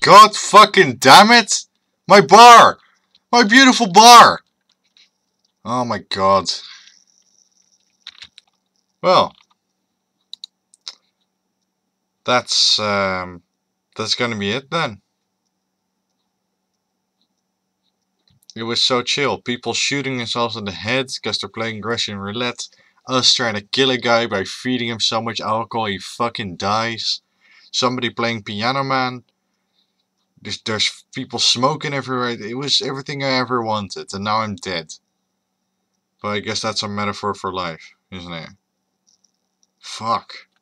god fucking damn it! My bar! My beautiful bar! Oh my god. Well, that's gonna be it then. It was so chill. People shooting themselves in the head because they're playing Russian roulette. Us trying to kill a guy by feeding him so much alcohol he fucking dies. Somebody playing Piano Man. There's people smoking everywhere. It was everything I ever wanted, and now I'm dead. But I guess that's a metaphor for life, isn't it? Fuck.